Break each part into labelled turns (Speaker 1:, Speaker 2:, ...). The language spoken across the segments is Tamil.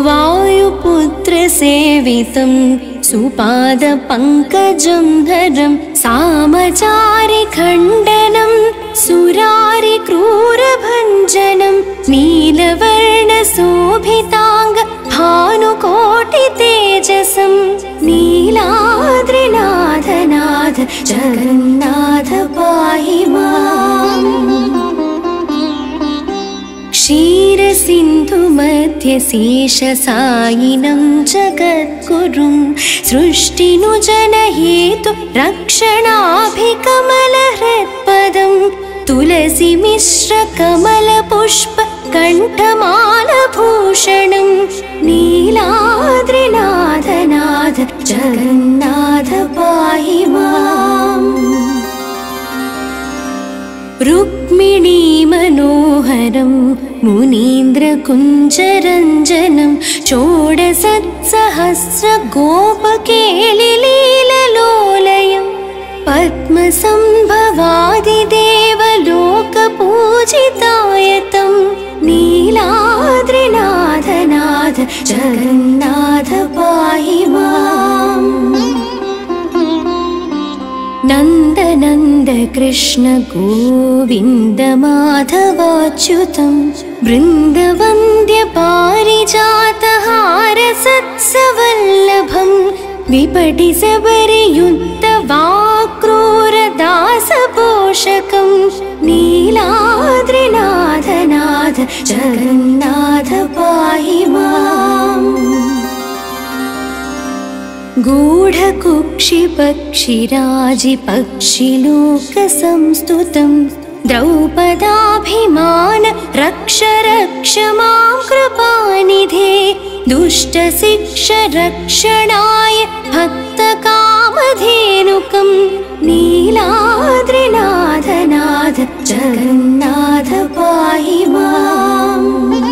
Speaker 1: वायुपुत्रसेवितं सुपादपङ्कजं धरं सामचारिखण्डनं सुरारिक्रूरभञ्जनं नीलवर्णशोभिताङ्ग भानुकोटितेजसं नीलाद्रिनाथनाथ जगन्नाथ पाहि माम्। क्षीरसिन्धुमध्यशेषसायिनं जगद्गुरुं सृष्टिनुजनहेतु रक्षणाभिकमलहृत्पदं तुलसीमिश्रकमलपुष्प कण्ठमालभूषणं नीलाद्रिनाथनाथ जगन्नाथ पाहि माम्। रुक्मिणी मनोहरं मुनीन्द्रकुञ्जरञ्जनं षोडशसहस्रगोपकेलिलीललोलयं पद्मसंभवादिदेवलोकपूजितायतं नीलाद्रिनाथनाथ जगन्नाथ पाहि माम्। नन्दनन्द कृष्ण गोविन्द माधवाच्युतं वृन्दवन्द्य पारिजातहार सत्सवल्लभं विपटिसबरियुद्धवाक्रूरदासपोषकं नीलाद्रिनाथनाथ जगन्नाथ पाहि माम्। गूढकुक्षिपक्षिराजिपक्षिलोकसंस्तुतं द्रौपदाभिमान रक्ष रक्ष मां कृपानिधे दुष्टशिक्षरक्षणाय भक्तकामधेनुकं नीलाद्रिनाथनाथ जगन्नाथ पाहि माम्।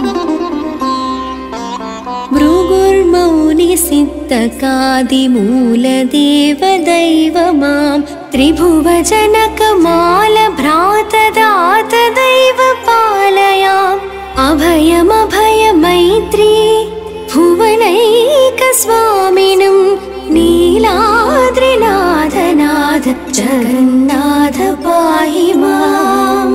Speaker 1: भृगुर्मौलिसिद्धकादिमूलदेवदैव मां त्रिभुवजनकमालभ्रातदातदैव पालयाम् अभयमभयमैत्री भुवनैकस्वामिनं नीलाद्रिनाथनाथ जगन्नाथ पाहि माम्।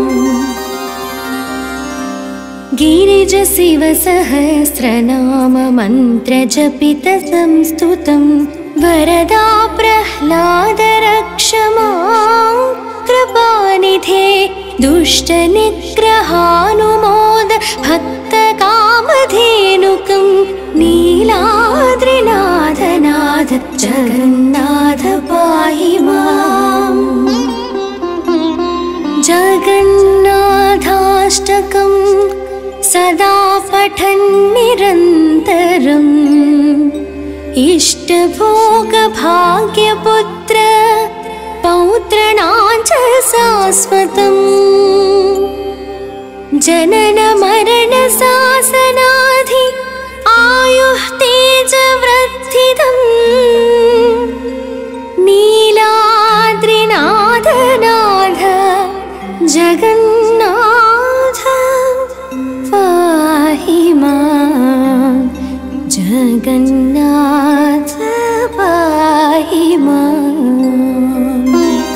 Speaker 1: गिरिजशिवसहस्रनाम मन्त्रजपितसंस्तुतं वरदा प्रह्लाद रक्ष मां कृपानिधे दुष्टनिग्रहानुमोद भक्तकामधेनुकं नीलाद्रिनाथनाथ जगन्नाथ पाहि माम्। जगन्नाथाष्टकं सदा पठन्निरन्तरम् इष्टभोगभाग्यपुत्र पौत्रणां च शाश्वतम् जननमरणशासनाधि आयुः तेजवृद्धिदं नीलाद्रिनाथनाथ जगन्नाथ पाहि मां जगन्नाथ पाहि माम्।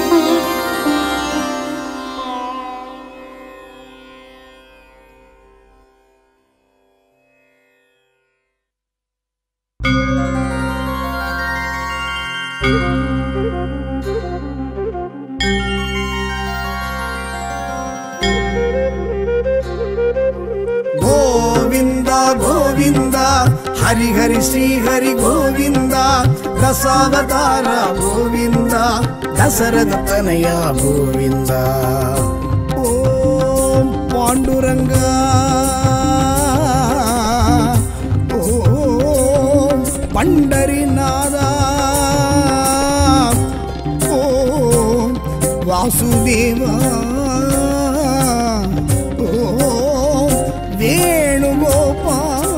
Speaker 2: हरि हरि श्री हरि गोविंद दशावतार गोविंद दशरथ तनया गोविंद ओम पांडुरंग ओम पंडरीनाथ ओम वासुदेव ओम वेणुगोपाल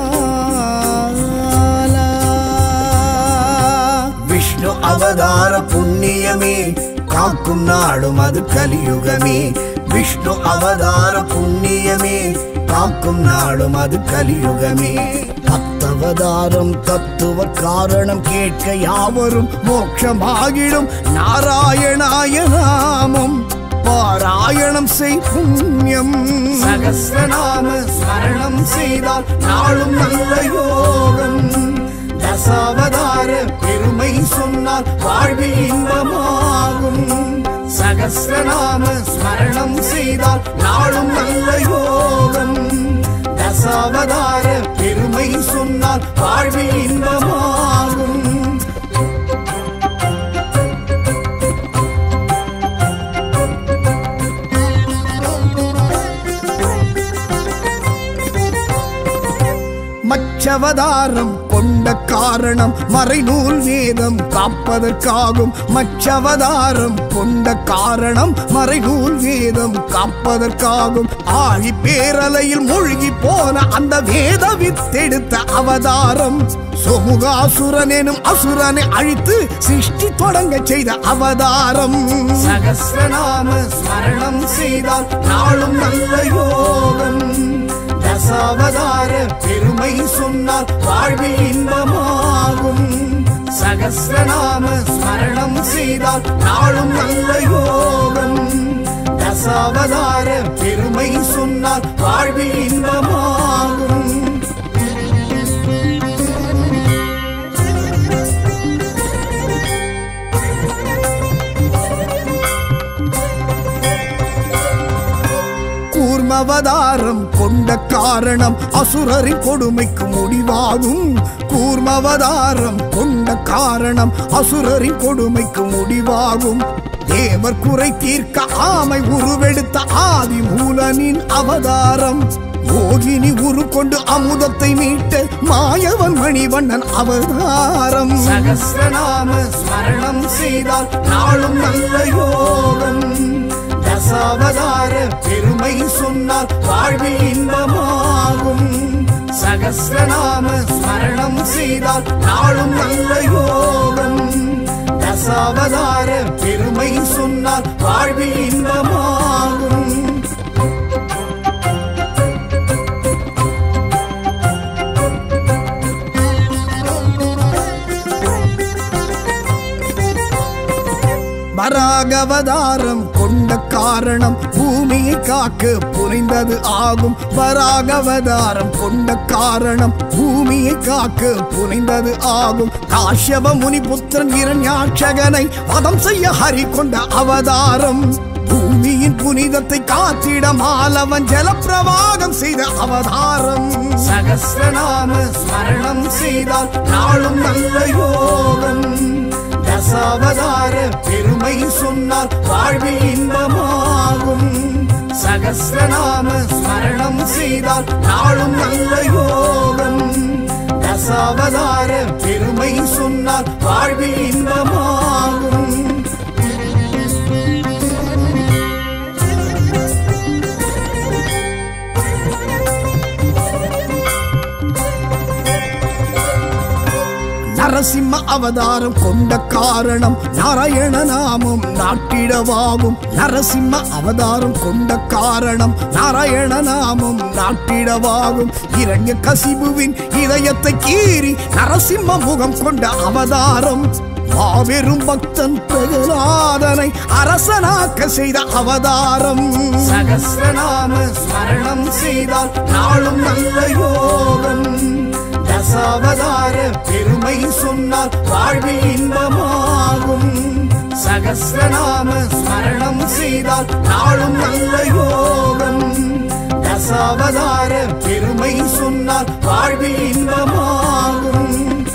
Speaker 2: அவதார புண்ணியமே காக்கும் நாடும் அது கலியுகமே விஷ்ணு அவதார புண்ணியமே காக்கும் நாடும் அது கலியுகமே பக்த அவதாரம் தத்துவ காரணம் கேட்க யாவரும் மோட்சமாகிடும் நாராயணாய நாமம் பாராயணம் செய் புண்ணியம் சகஸ்ரநாம ஸ்மரணம் செய்தால் நாளும் நல்ல யோகம் தசாவதார பெருமை சொன்னால் வாழ்வில் இன்பமாகும் சகஸ்ரநாம ஸ்மரணம் செய்தால் நாளும் நல்ல யோகம் தசாவதார பெருமை சொன்னால் வாழ்வில் இன்பமாகும் மச்சவதாரம் கொண்ட காரணம் மறைநூல் வேதம் காப்பதற்காகும் மச்சவதாரம் கொண்ட காரணம் மறைநூல் வேதம் காப்பதற்காகும் ஆழி பேரலையில் மூழ்கி போன அந்த வேத வித்தெடுத்த அவதாரம் சோமுகாசுரன் எனும் அசுரனை அழித்து சிருஷ்டி தொடங்க செய்த அவதாரம் சகஸ்ரநாம ஸ்மரணம் செய்தால் நாளும் நல்ல யோகம் தசாவதார பெருமை சொன்னால் வாழ்வில் இன்பமாகும் சகஸ்ரநாம ஸ்மரணம் செய்தால் நாளும் நல்ல யோகம் தசாவதார பெருமை சொன்னால் வாழ்வில் இன்பமாகும் கூர்மவதாரம் கொண்ட காரணம் அசுரரின் கொடுமைக்கு முடிவாகும் கூர்மவதாரம் கொண்ட காரணம் அசுரரின் கொடுமைக்கு முடிவாகும் தேவர் குறை தீர்க்க ஆமை உருவெடுத்த ஆதி மூலனின் அவதாரம் யோகினி உரு கொண்டு அமுதத்தை மீட்ட மாயவன் மணிவண்ணன் அவதாரம் சகஸ்ரநாம ஸ்மரணம் செய்தால் நாளும் நல்ல யோகம் தசாவதார பெருமை சொன்னால் வாழ்வில் இன்பமாகும் சகஸ்ரநாம ஸ்மரணம் செய்தால் நாளும் நல்ல யோகம் தசாவதார பெருமை சொன்னால் வாழ்வில் இன்பமாகும் வராகவதாரம் கொண்ட காரணம் பூமியை காக்க புரிந்தது ஆகும் வராகவதாரம் கொண்ட காரணம் பூமியை காக்க புரிந்தது ஆகும் காஷ்யப முனிபுத்திரன் இரண்யாட்சகனை வதம் செய்ய ஹரி கொண்ட அவதாரம் பூமியின் புனிதத்தை காத்திட மாலவன் ஜலப்பிரவாகம் செய்த அவதாரம் சகஸ்ரநாம ஸ்மரணம் செய்தால் நாளும் நல்ல யோகம் தசாவதார பெருமை சொன்னால் வாழ்வில் இன்பமாகும் சகஸ்ரநாம ஸ்மரணம் செய்தால் நாளும் நல்ல யோகம் தசாவதார பெருமை சொன்னால் வாழ்வில் இன்பமாகும் நரசிம்ம அவதாரம் கொண்ட காரணம் நாராயண நாமம் நாட்டிடவாகும் நரசிம்ம அவதாரம் கொண்ட காரணம் நாராயண நாமம் நாட்டிடவாகும் இரண்ய கசிபுவின் இதயத்தை கீறி நரசிம்ம முகம் கொண்ட அவதாரம் மாபெரும் பக்தன் பிரகலாதனை அரசனாக்க செய்த அவதாரம் சகஸ்ரநாம ஸ்மரணம் செய்தால் நாளும் நல்ல யோகம் தசாவதார பெருமை சொன்னால் வாழ்வில் இன்பமாகும் சகஸ்ரநாம ஸ்மரணம் செய்தால் நாளும் நல்ல யோகம் தசாவதார பெருமை சொன்னால் வாழ்வில் இன்பமாகும்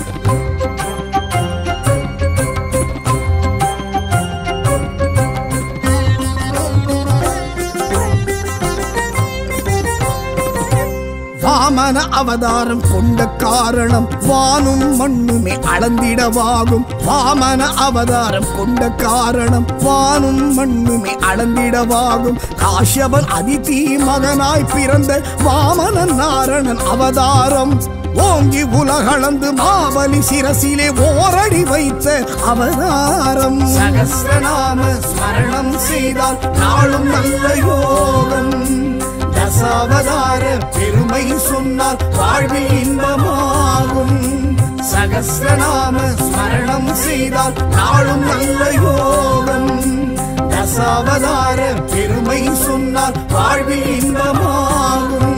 Speaker 2: வாமன அவதாரம் கொண்ட காரணம் வானும் மண்ணுமே அளந்திடவாகும் வாமன அவதாரம் கொண்ட காரணம் வானும் மண்ணுமே அளந்திடவாகும் காஷ்யபன் அதிதி மகனாய் பிறந்த வாமனன் நாரணன் அவதாரம் ஓங்கி உலகளந்து மாபலி சிரசிலே ஓரடி வைத்த அவதாரம் சகஸ்ரநாம ஸ்மரணம் செய்தால் நாளும் நல்ல யோகம் தசாவதார பெருமை சொன்னால் வாழ்வில் இன்பமாகும் சகஸ்ரநாம ஸ்மரணம் செய்தால் நாளும் நல்ல யோகம். தசாவதார பெருமை சொன்னால் வாழ்வில் இன்பமாகும்.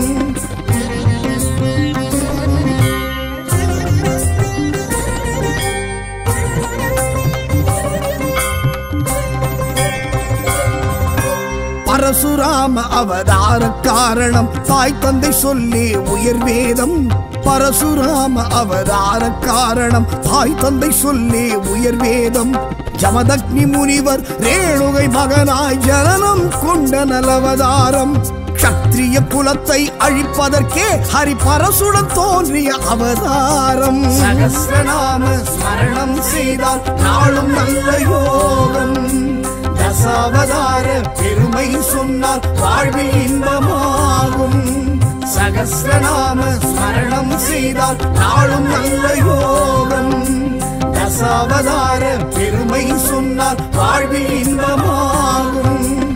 Speaker 2: பரசுராம அவதார காரணம் தாய் தந்தை சொல்லி உயர் வேதம். பரசுராம அவதார காரணம் தாய் தந்தை சொல்லி உயர் வேதம். ஜமதக்னி முனிவர் ரேணுகை மகனாய் ஜனனம் கொண்ட நலவதாரம். க்ஷத்ரிய குலத்தை அழிப்பதற்கே ஹரி பரசுடன் தோன்றிய அவதாரம். சகஸ்ரநாம ஸ்மரணம் செய்தால் நாளும் நல்ல யோகம். தசாவதார பெருமை சொன்னால் வாழ்வில் இன்பமாகும். சகஸ்ரநாம ஸ்மரணம் செய்தால் நாளும் நல்ல யோகம். தசாவதார பெருமை சொன்னால் வாழ்வில் இன்பமாகும்.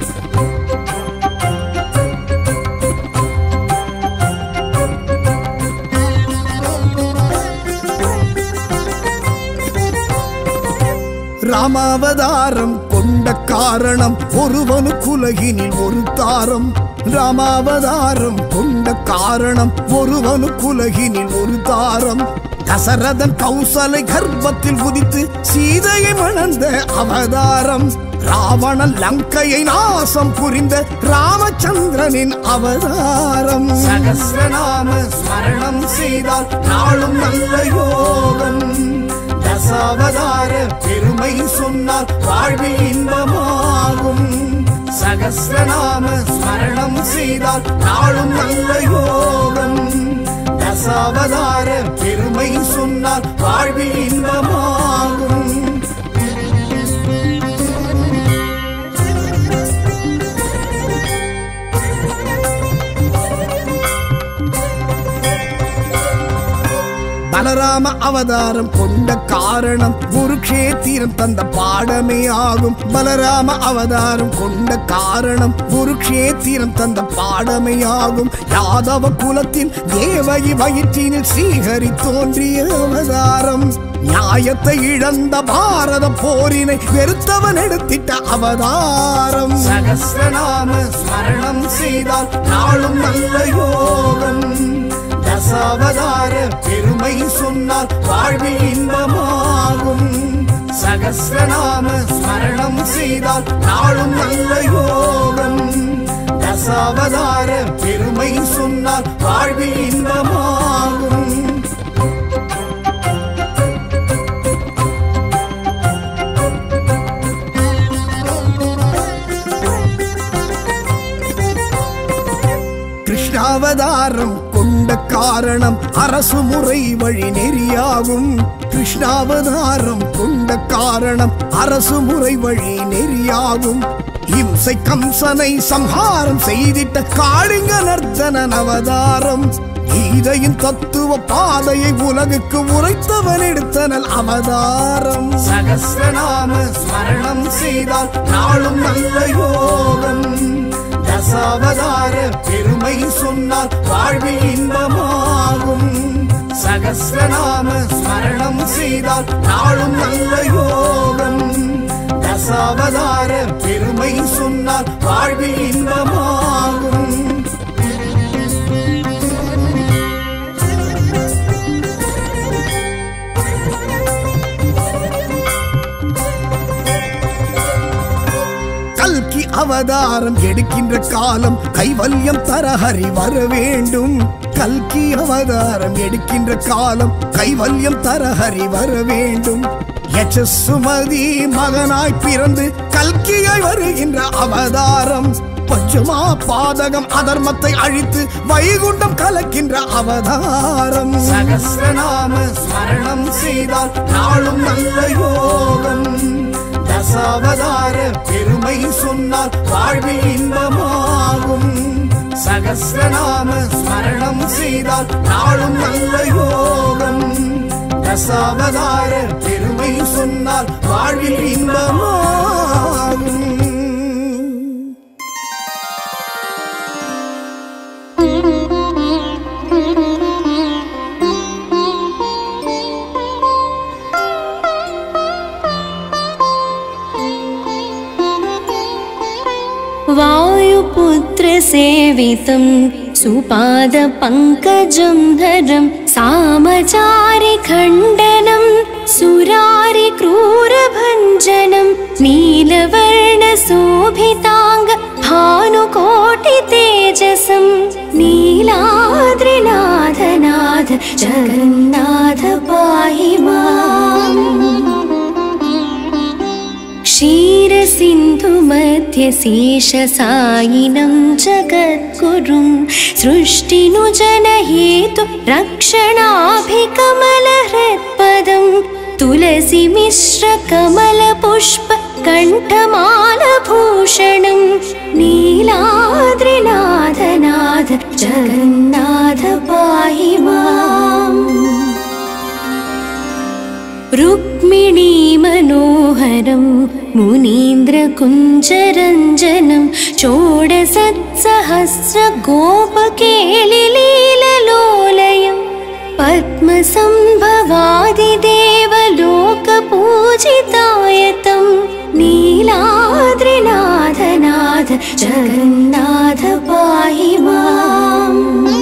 Speaker 2: ராமாவதாரம் கொண்ட காரணம் ஒருவனுக்குலகினில் ஒரு தாரம். ராமாவதாரம் கொண்ட காரணம் ஒருவனுக்குலகினில் ஒரு தாரம். தசரதன் கௌசலை கர்ப்பத்தில் உதித்து சீதையை மணந்த அவதாரம். ராவணன் லங்கையை நாசம் புரிந்த ராமச்சந்திரனின் அவதாரம். சகஸ்ரநாம ஸ்மரணம் செய்தால் நாளும் நல்ல யோகம். தசாவதார பெருமை சொன்னால் வாழ்வில் இன்பமாகும். சகஸ்ரநாம ஸ்மரணம் செய்தால் நாளும் நல்ல யோகம். தசாவதார பெருமை சொன்னால் வாழ்வில் இன்பமாகும். பலராம அவதாரம் கொண்ட காரணம் குருக்ஷேத்திரம் தந்த பாடமே ஆகும். பலராம அவதாரம் கொண்ட காரணம் குருக்ஷேத்திரம் தந்த பாடமே ஆகும். யாதவ குலத்தின் தேவகி வயிற்றினில் ஸ்ரீஹரி தோன்றிய அவதாரம். நியாயத்தை இழந்த பாரத போரினை வெறுத்தவன் எடுத்திட்ட அவதாரம். சகஸ்ரநாம ஸ்மரணம் செய்தால் நாளும் நல்ல யோகம். தசாவதார பெருமை சொன்னால் வாழ்வில் இன்பமாகும். சகஸ்ரநாம ஸ்மரணம் செய்தால் நாளும் நல்ல யோகம். தசாவதார பெருமை சொன்னால் வாழ்வில் இன்பமாகும். கிருஷ்ணாவதாரம் கொண்ட காரணம் அரசு முறை வழி நெறியாகும். கிருஷ்ணாவதாரம் கொண்ட காரணம் அரசு முறை வழி நெறியாகும். இம்சை கம்சனை சம்ஹாரம் செய்திட்ட காளிங்க நர்த்தனன் அவதாரம். கீதையின் தத்துவ பாதையை உலகுக்கு உரைத்தவன் எடுத்தனல் அவதாரம். சகஸ்ரநாம ஸ்மரணம் செய்தால் நாளும் நல்ல யோகம். தசாவதார பெருமை சொன்னால் வாழ்வில் இன்பமாகும். சகஸ்ரநாம ஸ்மரணம் செய்தால் நாளும் நல்ல யோகம். தசாவதார பெருமை சொன்னால் வாழ்வில் இன்பமாகும். கல்கி அவதாரம் எடுக்கின்ற காலம் கைவல்யம் தர ஹரி வர வேண்டும். கல்கி அவதாரம் எடுக்கின்ற காலம் கைவல்யம் தர ஹரி வர வேண்டும். யசசுமதி மகனாய் பிறந்து கல்கியாய் வருகின்ற அவதாரம். பஞ்சமா பாதகம் அதர்மத்தை அழித்து வைகுண்டம் கலக்கின்ற அவதாரம். சகஸ்ரநாம ஸ்மரணம் செய்தால் நாளும் நல்ல யோகம். தசாவதார பெருமை சொன்னால் வாழ்வில் இன்பமாகும். சகஸ்ரநாம ஸ்மரணம் செய்தால் நாளும் நல்ல யோகம். தசாவதார பெருமை சொன்னால் வாழ்வில் இன்பமாகும்.
Speaker 1: सेवितं सुपादपङ्कजं धरं सामचारिखण्डनं सुरारिक्रूरभञ्जनं नीलवर्णशोभिताङ्ग भानुकोटितेजसं नीलाद्रिनाथनाथ जगन्नाथ पाहि माम्। क्षीरसिन्धुमध्यशेषसायिनं जगद्गुरुं सृष्टिनुजनहेतु रक्षणाभिकमलहृत्पदं तुलसीमिश्रकमलपुष्प कण्ठमालभूषणं नीलाद्रिनाथनाथ जगन्नाथ पाहि माम्। रुक्मिणी मनोहरं मुनीन्द्रकुञ्जरञ्जनं षोडशसहस्रगोपकेलिलीललोलयं पद्मसंभवादिदेवलोकपूजितायतं नीलाद्रिनाथनाथ जगन्नाथ पाहि माम्।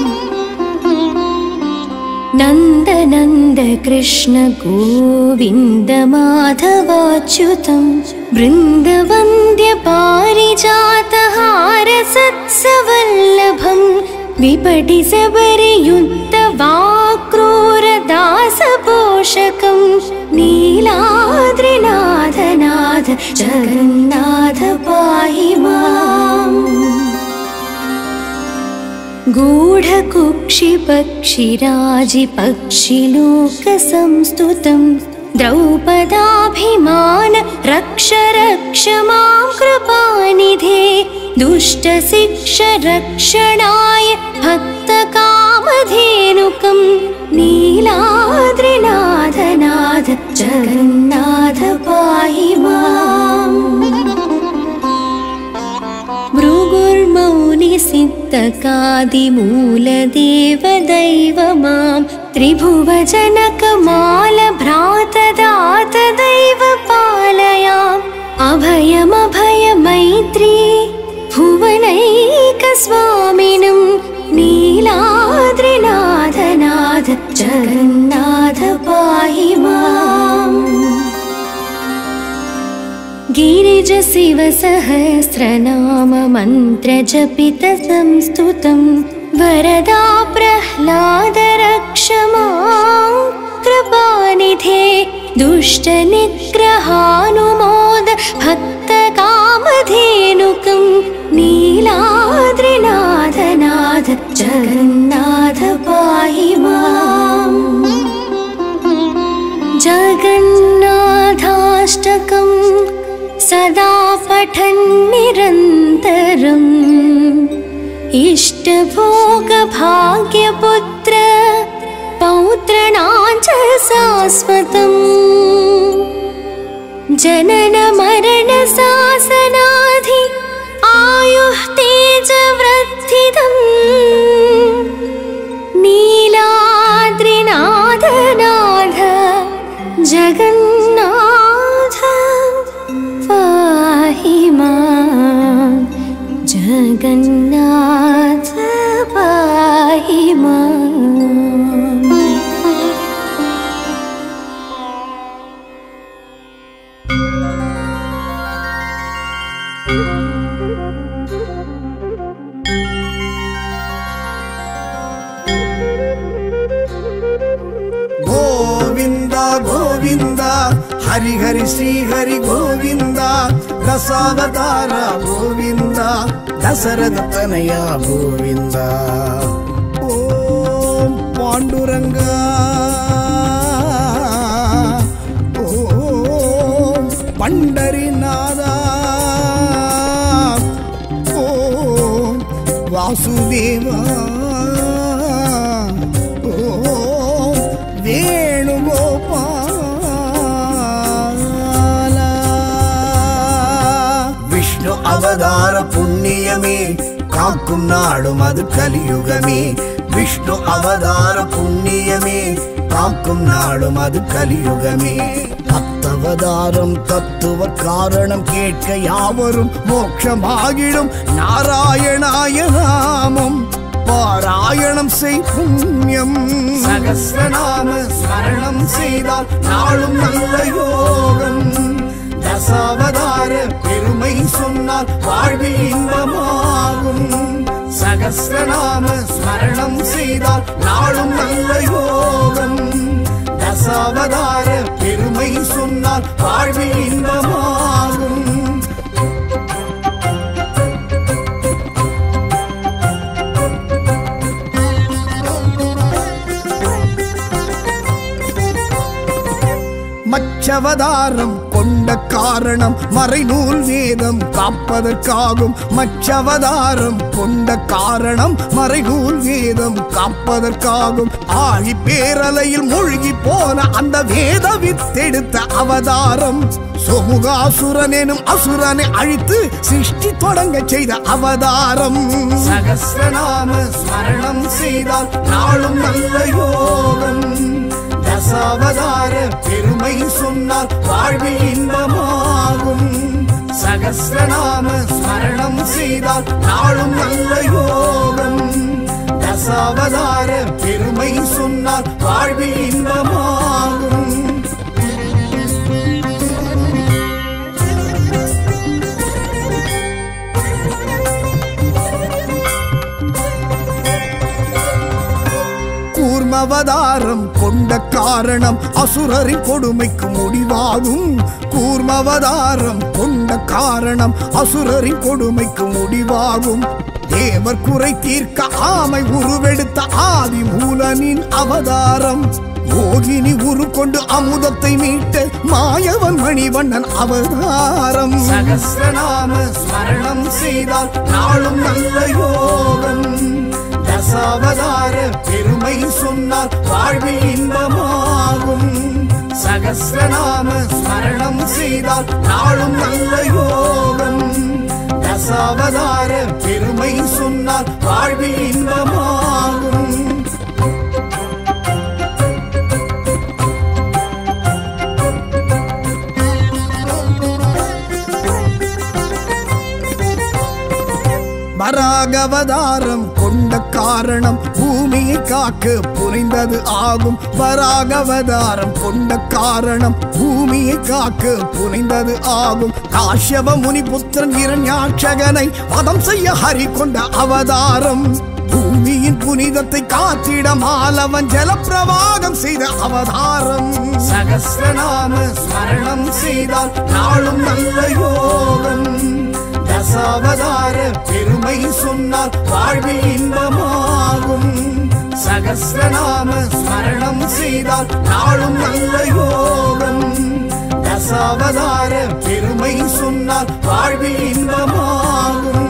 Speaker 1: नन्दनन्द कृष्ण गोविन्द माधवाच्युतं वृन्दवन्द्य पारिजातहार सत्सवल्लभं विपटिसबरियुद्धवाक्रूरदासपोषकं नीलाद्रिनाथनाथ जगन्नाथ पाहि माम्। गूढकुक्षिपक्षिराजिपक्षिलोकसंस्तुतं द्रौपदाभिमान रक्ष रक्ष मां कृपानिधे दुष्टशिक्षरक्षणाय भक्तकामधेनुकं नीलाद्रिनाथनाथ जगन्नाथ पाहि माम्। भृगुर्मौलिसिद्धकादिमूलदेवदैव मां त्रिभुवजनकमालभ्रातदातदैव पालयाम्। अभयमभयमैत्री भुवनैकस्वामिनं नीलाद्रिनाथनाथ जगन्नाथ पाहि माम्। गिरिजशिवसहस्रनाम मन्त्रजपितसंस्तुतं वरदा प्रह्लाद रक्ष मां कृपानिधे दुष्टनिग्रहानुमोद भक्तकामधेनुकं नीलाद्रिनाथनाथ जगन्नाथ पाहि माम्। जगन्नाथाष्टकं सदा पठन् निरन्तरम् इष्टभोगभाग्यपुत्र पौत्रणां च शाश्वतम् जननमरणशासनाधि आयुः तेजवृद्धिदम् नीलाद्रिनाथनाथ जगन्नाथ पाहि माम्। जगन्नाथ पाहि माम्।
Speaker 2: गोविंद गोविंद हरि हरि श्री हरि गोविंद दशावतार गोविंद दशरथ तनया गोविंद ओम पांडुरंगा ओम पंडरीनादा ओम वासुदेवा அவதார புண்ணியமே காக்கும் நாடும் அது கலியுகமே விஷ்ணு அவதார புண்ணியமே காக்கும் நாடும் அது கலியுகமே பக்த அவதாரம் தத்துவ காரணம் கேட்க யாவரும் மோட்சமாகிடும் நாராயணாய நாமம் பாராயணம் செய் புண்ணியம் சகஸ்ரநாம ஸ்மரணம் செய்தால் நாளும் நல்ல யோகம் தசாவதார பெருமை சொன்னால் வாழ்வில் இன்பமாகும் சகஸ்ரநாம ஸ்மரணம் செய்தால் நாளும் நல்ல யோகம் தசாவதார பெருமை சொன்னால் வாழ்வில் இன்பமாகும் மச்சவதாரம் கொண்ட காரணம் மறைநூல் வேதம் காப்பதற்காகும் மச்சவதாரம் கொண்ட காரணம் மறைநூல் வேதம் காப்பதற்காகும் ஆழி பேரலையில் மூழ்கி போன அந்த வேத வித்தெடுத்த அவதாரம் சோமுகாசுரன் எனும் அசுரனை அழித்து சிருஷ்டி தொடங்க செய்த அவதாரம் சகஸ்ரநாம ஸ்மரணம் செய்தால் நாளும் நல்ல யோகம் தசாவதார பெருமை சொன்னால் வாழ்வில் இன்பமாகும் சகஸ்ரநாம ஸ்மரணம் செய்தால் நாளும் நல்ல யோகம் தசாவதார பெருமை சொன்னால் வாழ்வில் இன்பமாகும் கூர்மவதாரம் கொண்ட காரணம் அசுரரின் கொடுமைக்கு முடிவாகும் கூர்மவதாரம் கொண்ட காரணம் அசுரரின் கொடுமைக்கு முடிவாகும் தேவர் குறை தீர்க்க ஆமை உருவெடுத்த ஆதி மூலனின் அவதாரம் யோகினி உரு கொண்டு அமுதத்தை மீட்ட மாயவன் மணிவண்ணன் அவதாரம் சகஸ்ரநாம ஸ்மரணம் செய்தால் நாளும் நல்ல யோகம் தசாவதார பெருமை சொன்னால் வாழ்வில் இன்பமாகும் சகஸ்ரநாம ஸ்மரணம் செய்தால் நாளும் நல்ல யோகம் தசாவதார பெருமை சொன்னால் வாழ்வில் இன்பமாகும் வராகவதாரம் கொண்ட காரணம் பூமியை காக்க புரிந்தது ஆகும் வராகவதாரம் கொண்ட காரணம் பூமியை காக்க புரிந்தது ஆகும் காஷ்யப முனி புத்திரன் இரண்யாட்சகனை வதம் செய்ய ஹரி கொண்ட அவதாரம் பூமியின் புனிதத்தை காத்திட மாலவன் ஜலப்பிரவாகம் செய்த அவதாரம் சகஸ்ரநாம ஸ்மரணம் செய்தால் நாளும் நல்ல யோகம் தசாவதார பெருமை சொன்னால் வாழ்வில் இன்பமாகும் சகஸ்ரநாம ஸ்மரணம் செய்தால் நாளும் நல்ல யோகம் தசாவதார பெருமை சொன்னால் வாழ்வில் இன்பமாகும்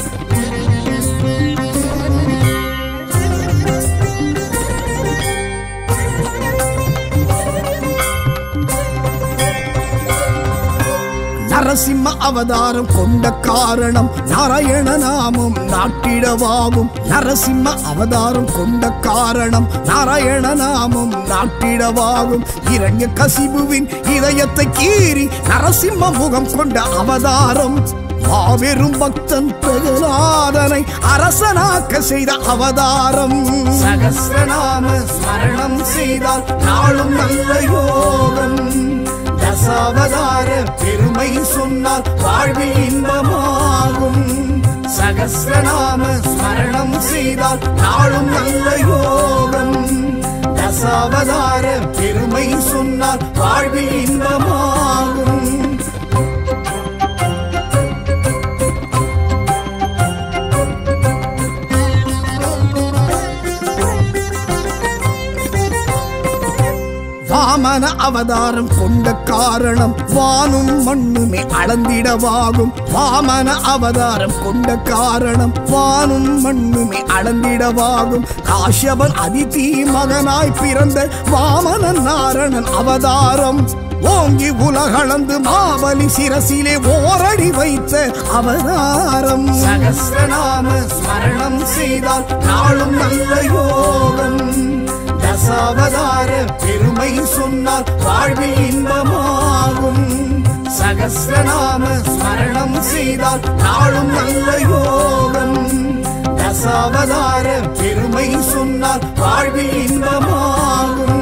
Speaker 2: நரசிம்ம அவதாரம் கொண்ட காரணம் நாராயண நாமம் நாட்டிடவாகும் நரசிம்ம அவதாரம் கொண்ட காரணம் நாராயண நாமம் நாட்டிடவாகும் இரண்ய கசிபுவின் இதயத்தை கீறி நரசிம்ம முகம் கொண்ட அவதாரம் மாபெரும் பக்தன் பிரகலாதனை அரசனாக்க செய்த அவதாரம் சகஸ்ரநாம ஸ்மரணம் செய்தால் நாளும் நல்ல யோகம் தசாவதார பெருமை சொன்னால் வாழ்வில் இன்பமாகும் சகஸ்ரநாம ஸ்மரணம் செய்தால் நாளும் நல்ல யோகம் தசாவதார பெருமை சொன்னால் வாழ்வில் இன்பமாகும் வாமன அவதாரம் கொண்ட காரணம் வானும் மண்ணுமே அளந்திடவாகும் வாமன அவதாரம் கொண்ட காரணம் வானும் மண்ணுமே அளந்திடவாகும் காஷ்யபன் அதிதி மகனாய் பிறந்த வாமனன் நாரணன் அவதாரம் ஓங்கி உலகளந்து மாபலி சிரசிலே ஓரடி வைத்த அவதாரம் சகஸ்ரநாம ஸ்மரணம் செய்தால் நாளும் நல்ல யோகம் தசாவதார பெருமை சொன்னால் வாழ்வில் இன்பமாகும். சகஸ்ரநாம ஸ்மரணம் செய்தால் நாளும் நல்ல யோகம். தசாவதார பெருமை சொன்னால் வாழ்வில் இன்பமாகும்.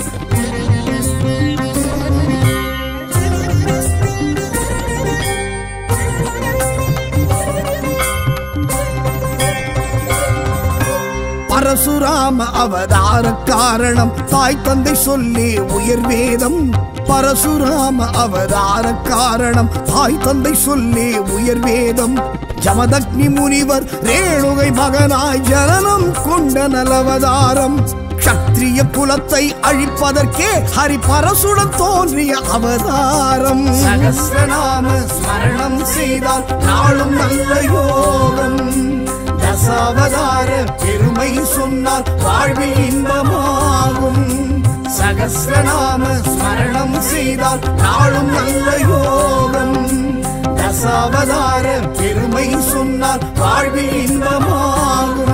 Speaker 2: பரசுராம அவதார காரணம் தாய் தந்தை சொல்லி உயர் வேதம். பரசுராம அவதார காரணம் தாய் தந்தை சொல்லி உயர் வேதம். ஜமதக்னி முனிவர் ரேணுகை மகனாய் ஜனனம் கொண்ட நலவதாரம். க்ஷத்ரிய குலத்தை அழிப்பதற்கே ஹரி பரசுடன் தோன்றிய அவதாரம். சகஸ்ரநாம ஸ்மரணம் செய்தால் நாளும் நல்ல யோகம். தசாவதார பெருமை சொன்னால் வாழ்வில் இன்பமாகும். சகஸ்ரநாம ஸ்மரணம் செய்தால் நாளும் நல்ல யோகம். தசாவதார பெருமை சொன்னால் வாழ்வில் இன்பமாகும்.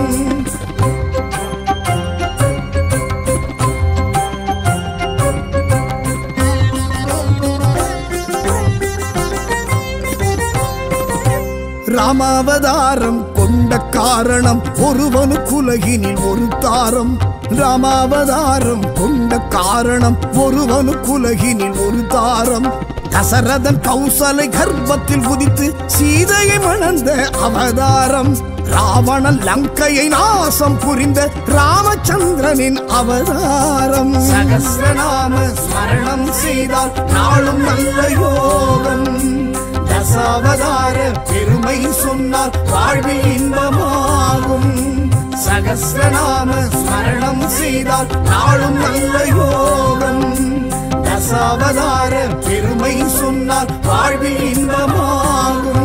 Speaker 2: ராமாவதாரம் கொண்ட காரணம் ஒருவனுக்குலகினில் ஒரு தாரம். ராமாவதாரம் கொண்ட காரணம் ஒருவனுக்குலகினில் ஒரு தாரம். தசரதன் கௌசலை கர்ப்பத்தில் உதித்து சீதையை மணந்த அவதாரம். ராவணன் லங்கையை நாசம் புரிந்த ராமச்சந்திரனின் அவதாரம். சகஸ்ரநாம ஸ்மரணம் செய்தால் நாளும் நல்ல யோகம். தசாவதார பெருமை சொன்னால் வாழ்வில் இன்பமாகும். சகஸ்ரநாம ஸ்மரணம் செய்தால் நாளும் நல்ல யோகம். தசாவதார பெருமை சொன்னால் வாழ்வில் இன்பமாகும்.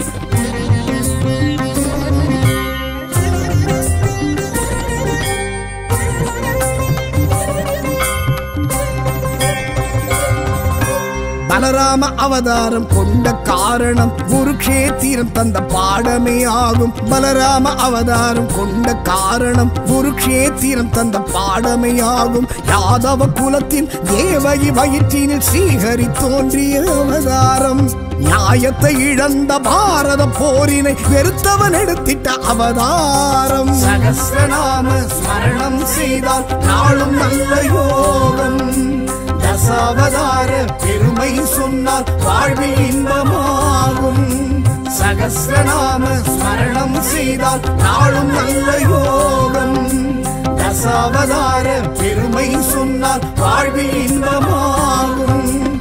Speaker 2: பலராம அவதாரம் கொண்ட காரணம் குருக்ஷேத்திரம் தந்த பாடமே ஆகும். பலராம அவதாரம் கொண்ட காரணம் குருக்ஷேத்திரம் தந்த பாடமே ஆகும். யாதவ குலத்தின் தேவகி வயிற்றினில் ஸ்ரீஹரி தோன்றிய அவதாரம். நியாயத்தை இழந்த பாரத போரினை வெறுத்தவன் எடுத்திட்ட அவதாரம். சகஸ்ரநாம ஸ்மரணம் செய்தால் நாளும் நல்ல யோகம். தசாவதார பெருமை சொன்னால் வாழ்வில் இன்பமாகும். சகஸ்ரநாம ஸ்மரணம் செய்தால் நாளும் நல்ல யோகம். தசாவதார பெருமை சொன்னால் வாழ்வில் இன்பமாகும்.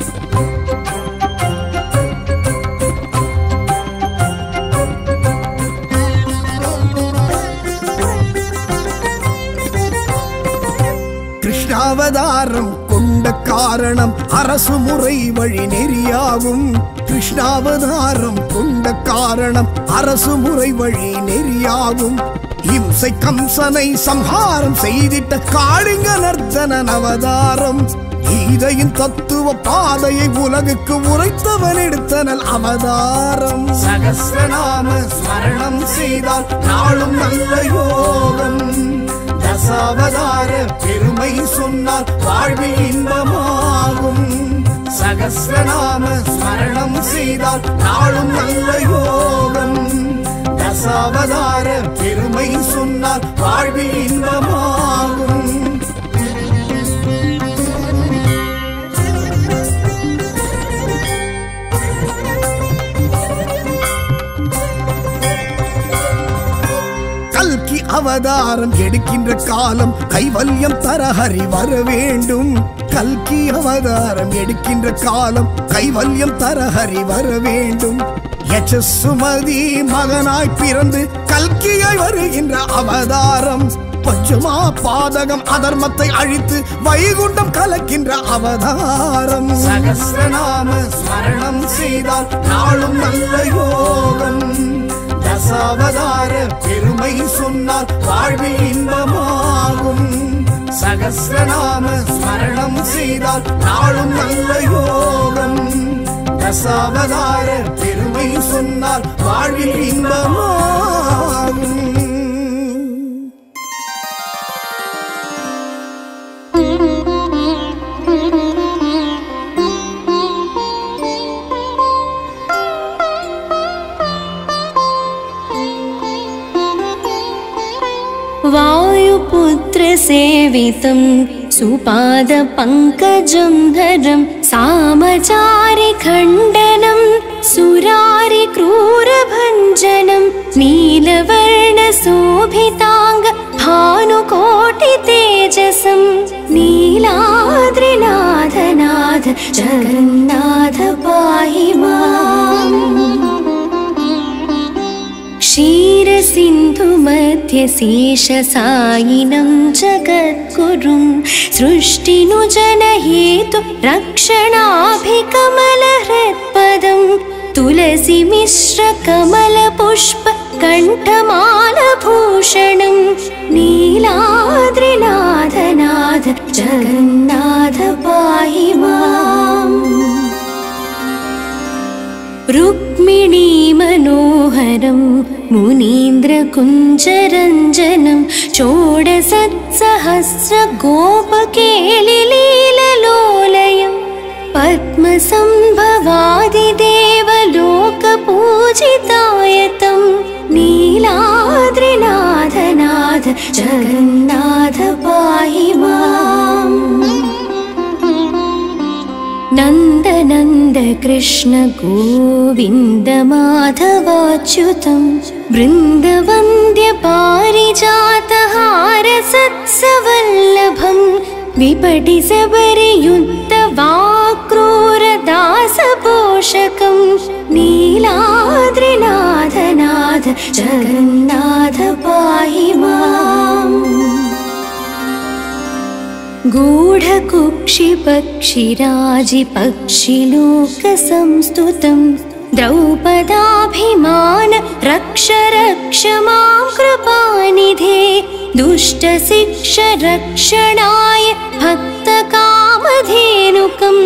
Speaker 2: கிருஷ்ணாவதாரம் கொண்ட காரணம் அரசு முறை வழி நெறியாகும். கிருஷ்ணாவதாரம் கொண்ட காரணம் அரசு முறை வழி நெறியாகும். இம்சை கம்சனை சம்ஹாரம் செய்திட்ட காளிங்க நர்த்தனன் அவதாரம். கீதையின் தத்துவ பாதையை உலகுக்கு உரைத்தவன் எடுத்தனல் அவதாரம். சகஸ்ரநாம ஸ்மரணம் செய்தால் நாளும் நல்ல யோகம். தசாவதார பெருமை சொன்னால் வாழ்வில் இன்பமாகும். சகஸ்ரநாம ஸ்மரணம் செய்தால் நாளும் நல்ல யோகம். தசாவதார பெருமை சொன்னால் வாழ்வில் இன்பமாகும். கல்கி அவதாரம் எடுக்கின்ற காலம் கைவல்யம் தர ஹரி வர வேண்டும். கல்கி அவதாரம் எடுக்கின்ற காலம் கைவல்யம் தர ஹரி வர வேண்டும். யசசுமதி மகனாய் பிறந்து கல்கியாய் வருகின்ற அவதாரம். பஞ்சமா பாதகம் அதர்மத்தை அழித்து வைகுண்டம் கலக்கின்ற அவதாரம். சகஸ்ரநாம ஸ்மரணம் செய்தால் நாளும் நல்ல யோகம். தசாவதார பெருமை சொன்னால் வாழ்வில் இன்பமாகும். சகஸ்ரநாம ஸ்மரணம் செய்தால் நாளும் நல்ல யோகம். தசாவதார பெருமை சொன்னால் வாழ்வில் இன்பமாகும்.
Speaker 1: वायुपुत्रसेवितं सुपादपङ्कजं धरं सामचारिखण्डनं सुरारिक्रूरभञ्जनं नीलवर्णशोभिताङ्ग भानुकोटितेजसं नीलाद्रिनाथनाथ जगन्नाथ पाहि माम्। क्षीरसिन्धुमध्यशेषसायिनं जगद्गुरुं सृष्टिनुजनहेतु रक्षणाभिकमलहृत्पदं तुलसीमिश्रकमलपुष्पकण्ठमालभूषणं नीलाद्रिनाथनाथ जगन्नाथ पाहि माम्। रुक्मिणी मनोहरं मुनीन्द्रकुञ्जरञ्जनं षोडशसहस्रगोपकेलिलीललोलयं पद्मसंभवादिदेवलोकपूजितायतं नीलाद्रिनाथनाथ जगन्नाथ पाहि माम्। नन्दनन्द कृष्ण गोविन्द माधवाच्युतं वृन्दवन्द्य पारिजातहार सत्सवल्लभं विपटिसबरियुद्धवाक्रूरदासपोषकं नीलाद्रिनाथनाथ जगन्नाथ पाहि माम्। गूढकुक्षिपक्षिराजिपक्षिलोकसंस्तुतं द्रौपदाभिमान रक्ष रक्ष मां कृपानिधे दुष्टशिक्षरक्षणाय भक्तकामधेनुकं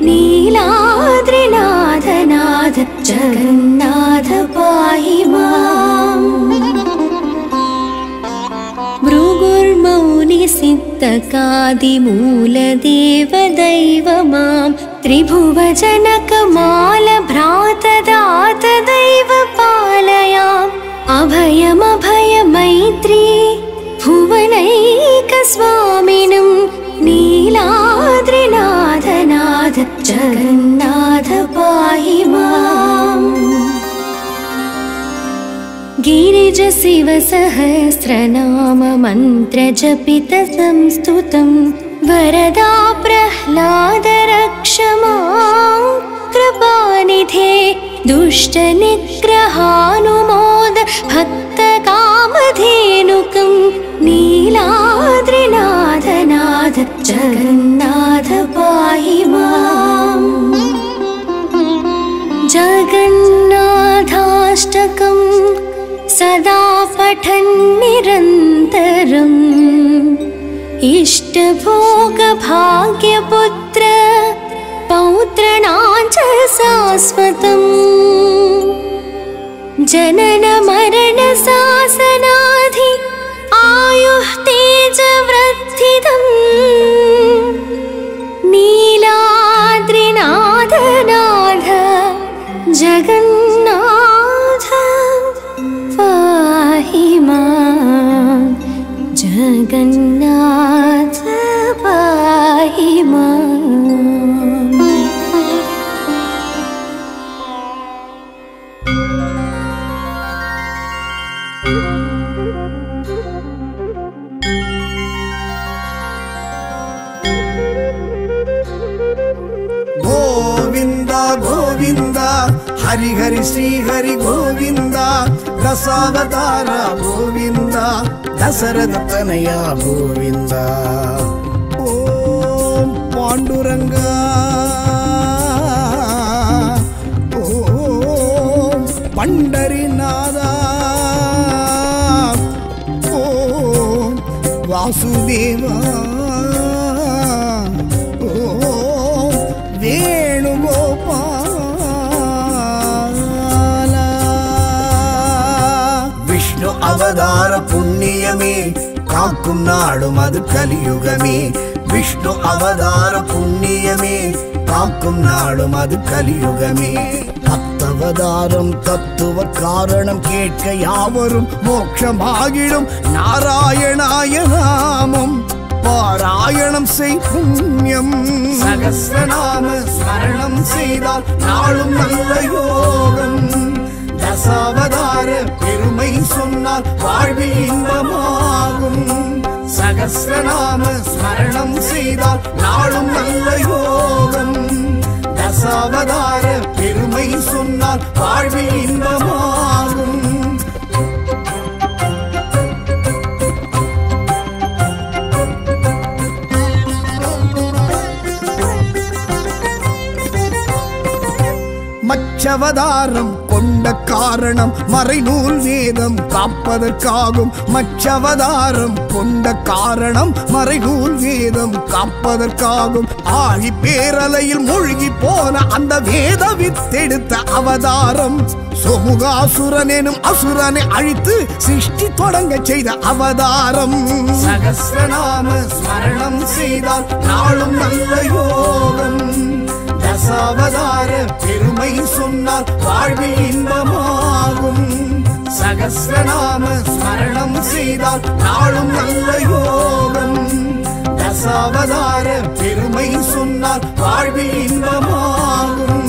Speaker 1: नीलाद्रिनाथनाथ जगन्नाथ पाहि माम्। भृगुर्मौनिसिद्धकादिमूलदेवदैव मां त्रिभुवजनकमालभ्रातदातदैव पालयाम्। अभयमभयमैत्री भुवनैकस्वामिनं नीलाद्रिनाथनाथ जगन्नाथ पाहि माम्। गिरिजशिवसहस्रनाम मन्त्रजपितसंस्तुतं वरदा प्रह्लाद रक्ष मां कृपानिधे दुष्टनिग्रहानुमोद भक्तकामधेनुकं नीलाद्रिनाथनाथ जगन्नाथ पाहि माम्। जगन्नाथाष्टकं सदा पठन् निरन्तरम् इष्टभोगभाग्यपुत्र पौत्रणां च शाश्वतम् जननमरणशासनाधि आयुः तेजवृद्धिदम् नीलाद्रिनाथनाथ जगन्नाथ पाहि मां जगन्नाथ पाहि माम्।
Speaker 2: गोविंदा गोविंदा हरि हरि श्री हरि गोविंदा दशावतार गोविंदा दशरथ तनया गोविंदा ओम पांडुरंगा ओम पंडरीनादा ओम वासुदेवा அவதார புண்ணியமே காக்கும் நாடும் அது கலியுகமே விஷ்ணு அவதார புண்ணியமே காக்கும் நாடும் அது கலியுகமே தத்தவதாரம் தத்துவ காரணம் கேட்க யாவரும் மோட்சமாகிடும் நாராயணாய நாமம் பாராயணம் செய் புண்ணியம் சகஸ்ரநாம ஸ்மரணம் செய்தால் நாளும் நல்ல யோகம் தசாவதார பெருமை சொன்னால் வாழ்வில் இன்பமாகும் சகஸ்ரநாம ஸ்மரணம் செய்தால் நாளும் நல்ல யோகம் தசாவதார பெருமை சொன்னால் வாழ்வில் இன்பமாகும் மச்சவதாரம் கொண்ட காரணம் மறைநூல் வேதம் காப்பதற்காகும் மச்சவதாரம் கொண்ட காரணம் மறைநூல் வேதம் காப்பதற்காகும் ஆழி பேரலையில் மூழ்கி போன அந்த வேத வித்தெடுத்த அவதாரம் சோமுகாசுரன் எனும் அசுரனை அழித்து சிருஷ்டி தொடங்க செய்த அவதாரம் சகஸ்ரநாம ஸ்மரணம் செய்தால் நாளும் நல்ல யோகம் தசாவதார பெருமை சொன்னால் வாழ்வில் இன்பமாகும் சகஸ்ரநாம ஸ்மரணம் செய்தால் நாளும் நல்ல யோகம் தசாவதார பெருமை சொன்னால் வாழ்வில் இன்பமாகும்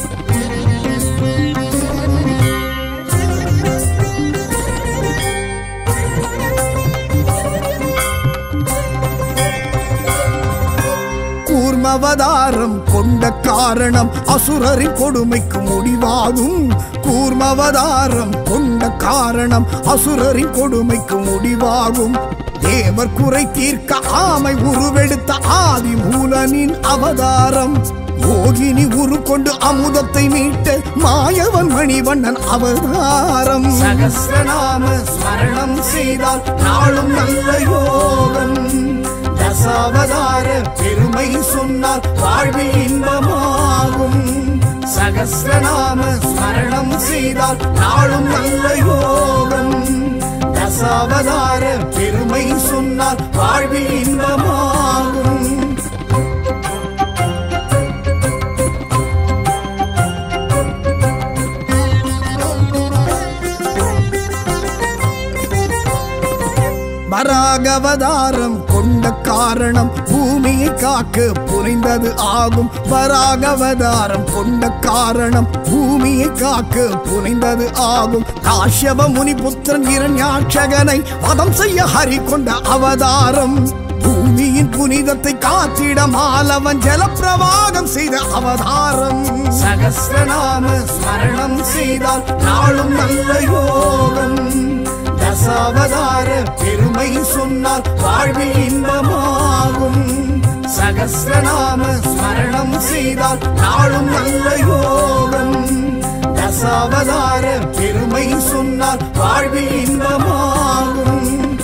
Speaker 2: கூர்மவதாரம் கொண்ட காரணம் அசுரரின் கொடுமைக்கு முடிவாகும் கூர்மவதாரம் கொண்ட காரணம் அசுரரின் கொடுமைக்கு முடிவாகும் தேவர் குறை தீர்க்க ஆமை உருவெடுத்த ஆதி மூலனின் அவதாரம் யோகினி உரு கொண்டு அமுதத்தை மீட்ட மாயவன் மணிவண்ணன் அவதாரம் சகஸ்ரநாம ஸ்மரணம் செய்தால் நாளும் நல்ல யோகம் தசாவதார பெருமை சொன்னால் வாழ்வில் இன்பமாகும் சகஸ்ரநாம ஸ்மரணம் செய்தால் நாளும் நல்ல யோகம் தசாவதார பெருமை சொன்னால் வாழ்வில் இன்பமாகும் வராகவதாரம் கொண்ட காரணம் பூமியை காக்க புரிந்தது ஆகும் வராகவதாரம் கொண்ட காரணம் பூமியை காக்க புரிந்தது ஆகும் காஷ்யப முனி புத்திரன் இரண்யாட்சகனை வதம் செய்ய ஹரி கொண்ட அவதாரம் பூமியின் புனிதத்தை காத்திட மாலவன் ஜலப்பிரவாகம் செய்த அவதாரம் சகஸ்ரநாம ஸ்மரணம் செய்தால் நாளும் நல்ல யோகம் தசாவதார பெருமை சொன்னால் வாழ்வில் இன்பமாகும் சகஸ்ரநாம ஸ்மரணம் செய்தால் நாளும் நல்ல யோகம் தசாவதார பெருமை சொன்னால் வாழ்வில் இன்பமாகும்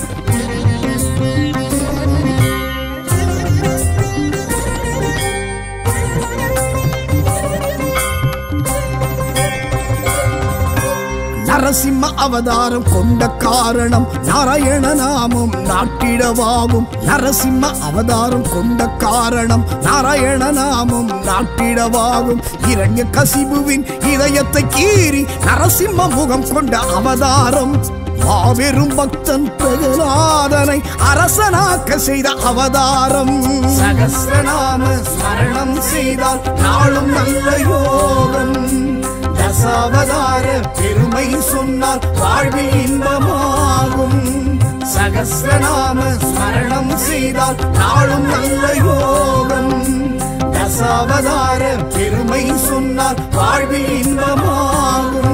Speaker 2: நரசிம்ம அவதாரம் கொண்ட காரணம் நாராயண நாமம் நாட்டிடவாகும் நரசிம்ம அவதாரம் கொண்ட காரணம் நாராயண நாமம் நாட்டிடவாகும் இரண்ய கசிபுவின் இதயத்தை கீறி நரசிம்ம முகம் கொண்ட அவதாரம் மாபெரும் பக்தன் பிரகலாதனை அரசனாக்க செய்த அவதாரம் சகஸ்ரநாம ஸ்மரணம் செய்தால் நாளும் நல்ல யோகம் தசாவதார பெருமை சொன்னால் வாழ்வில் இன்பமாகும் சகஸ்ரநாம ஸ்மரணம் செய்தால் நாளும் நல்ல யோகம் தசாவதார பெருமை சொன்னால் வாழ்வில் இன்பமாகும்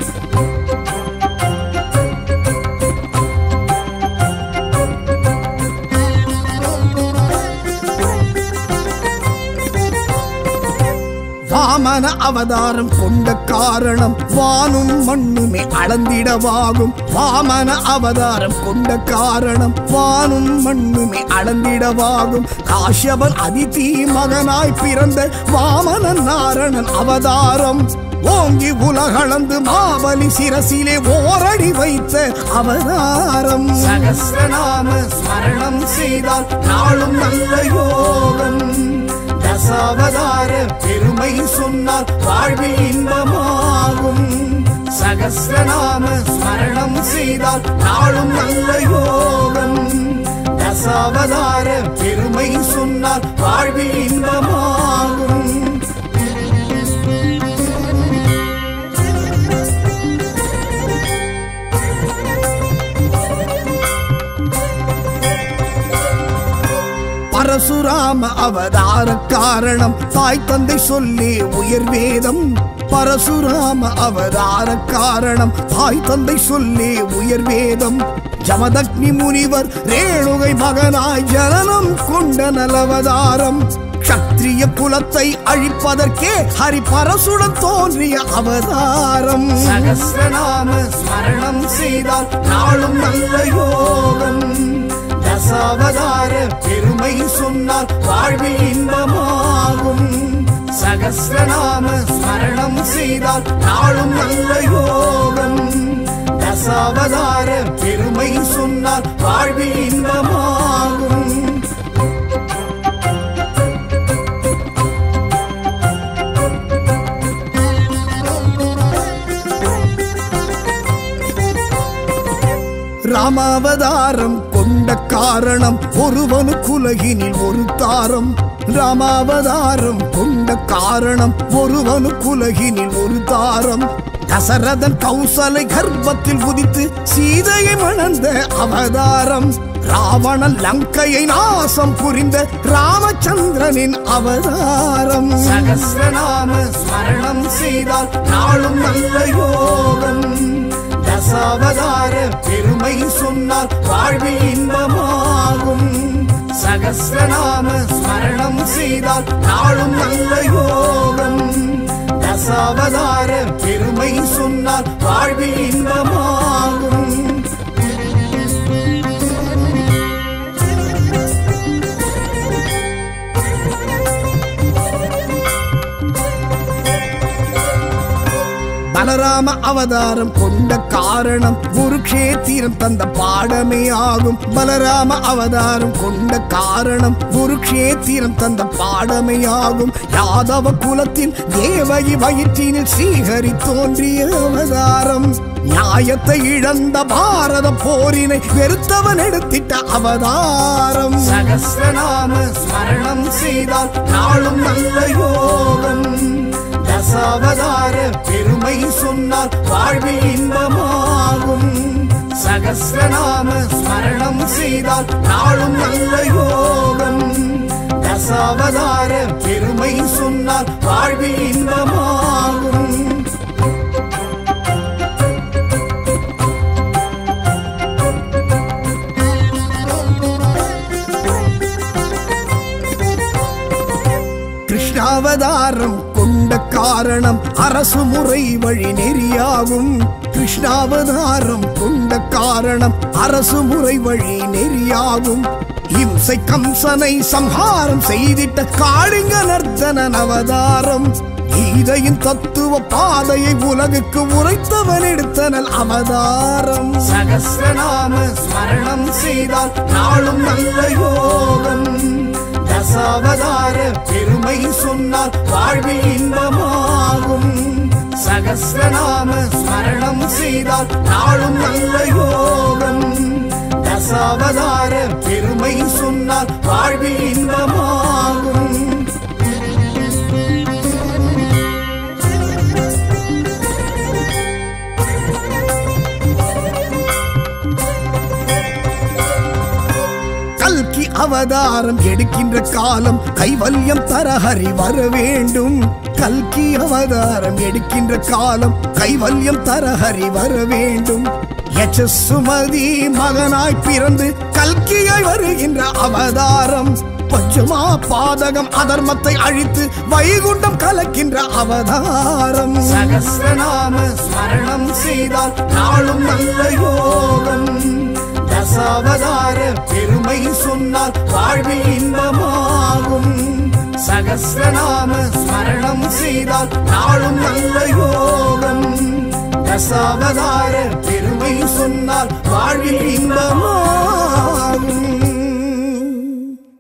Speaker 2: வாமன அவதாரம் கொண்ட காரணம் வானும் மண்ணுமே அளந்திடவாகும் வாமன அவதாரம் கொண்ட காரணம் வானும் மண்ணுமே அளந்திடவாகும் காஷ்யபன் அதிதி மகனாய் பிறந்த வாமனன் நாரணன் அவதாரம் ஓங்கி உலகளந்து மாபலி சிரசிலே ஓரடி வைத்த அவதாரம் சகஸ்ரநாம ஸ்மரணம் செய்தால் நாளும் நல்ல யோகம் தசாவதார பெருமை சொன்னால் வாழ்வில் இன்பமாகும். சகஸ்ரநாம ஸ்மரணம் செய்தால் நாளும் நல்ல யோகம். தசாவதார பெருமை சொன்னால் வாழ்வில் இன்பமாகும். பரசுராம அவதார காரணம் தாய் தந்தை சொல்லி உயர் வேதம். பரசுராம அவதார காரணம் தாய் தந்தை சொல்லி உயர் வேதம். ஜமதக்னி முனிவர் ரேணுகை மகனாய் ஜனனம் கொண்ட நலவதாரம். க்ஷத்ரிய குலத்தை அழிப்பதற்கே ஹரி பரசுடன் தோன்றிய அவதாரம். சகஸ்ரநாம ஸ்மரணம் செய்தால் நாளும் நல்ல யோகம். தசாவதார பெருமை சொன்னால் வாழ்வில் இன்பமாகும். சகஸ்ரநாம ஸ்மரணம் செய்தால் நாளும் நல்ல யோகம். தசாவதார பெருமை சொன்னால் வாழ்வில் இன்பமாகும். ராமாவதாரம் கொண்ட காரணம் ஒருவனுக்குலகினில் ஒரு தாரம். ராமாவதாரம் கொண்ட காரணம் ஒருவனுக்குலகினில் ஒரு தாரம். தசரதன் கௌசலை கர்ப்பத்தில் உதித்து சீதையை மணந்த அவதாரம். ராவணன் லங்கையை நாசம் புரிந்த ராமச்சந்திரனின் அவதாரம். சகஸ்ரநாம ஸ்மரணம் செய்தால் நாளும் நல்ல யோகம். தசாவதார பெருமை சொன்னால் வாழ்வில் இன்பமாகும். சகஸ்ரநாம ஸ்மரணம் செய்தால் நாளும் நல்ல யோகம். தசாவதார பெருமை சொன்னால் வாழ்வில் இன்பமாகும். பலராம அவதாரம் கொண்ட காரணம் குருக்ஷேத்திரம் தந்த பாடமே ஆகும். பலராம அவதாரம் கொண்ட காரணம் குருக்ஷேத்திரம் தந்த பாடமே ஆகும். யாதவ குலத்தின் தேவகி வயிற்றினில் ஸ்ரீஹரி தோன்றிய அவதாரம். நியாயத்தை இழந்த பாரத போரினை வெறுத்தவன் எடுத்திட்ட அவதாரம். சகஸ்ரநாம ஸ்மரணம் செய்தால் நாளும் நல்ல யோகம். தசாவதார பெருமை சொன்னால் வாழ்வில் இன்பமாகும். சகஸ்ரநாம ஸ்மரணம் செய்தால் நாளும் நல்ல யோகம். தசாவதார பெருமை சொன்னால் வாழ்வில் இன்பமாகும். கிருஷ்ணாவதாரம் கொண்ட காரணம் அரசு முறை வழி நெறியாகும். கிருஷ்ணாவதாரம் கொண்ட காரணம் அரசு முறை வழி நெறியாகும். இம்சை கம்சனை சம்ஹாரம் செய்திட்ட காளிங்க நர்த்தனன் அவதாரம். கீதையின் தத்துவ பாதையை உலகுக்கு உரைத்தவன் எடுத்தனல் அவதாரம். சகஸ்ரநாம ஸ்மரணம் செய்தால் நாளும் நல்ல யோகம். தசாவதார பெருமை சொன்னால் வாழ்வில் இன்பமாகும். சகஸ்ரநாம ஸ்மரணம் செய்தால் நாளும் நல்ல யோகம். தசாவதார பெருமை சொன்னால் வாழ்வில் இன்பமாகும். கல்கி அவதாரம் எடுக்கின்ற காலம் கைவல்யம் தர ஹரி வர வேண்டும். கல்கி அவதாரம் எடுக்கின்ற காலம் கைவல்யம் தர ஹரி வர வேண்டும். யசசுமதி மகனாய் பிறந்து கல்கியாய் வருகின்ற அவதாரம். பஞ்சமா பாதகம் அதர்மத்தை அழித்து வைகுண்டம் கலக்கின்ற அவதாரம். சகஸ்ரநாம ஸ்மரணம் செய்தால் நாளும் நல்ல யோகம். தசாவதார பெருமை சொன்னால் வாழ்வில் இன்பமாகும். சகஸ்ரநாம ஸ்மரணம் செய்தால் நாளும் நல்ல யோகம். தசாவதார பெருமை சொன்னால் வாழ்வில் இன்பமாகும்.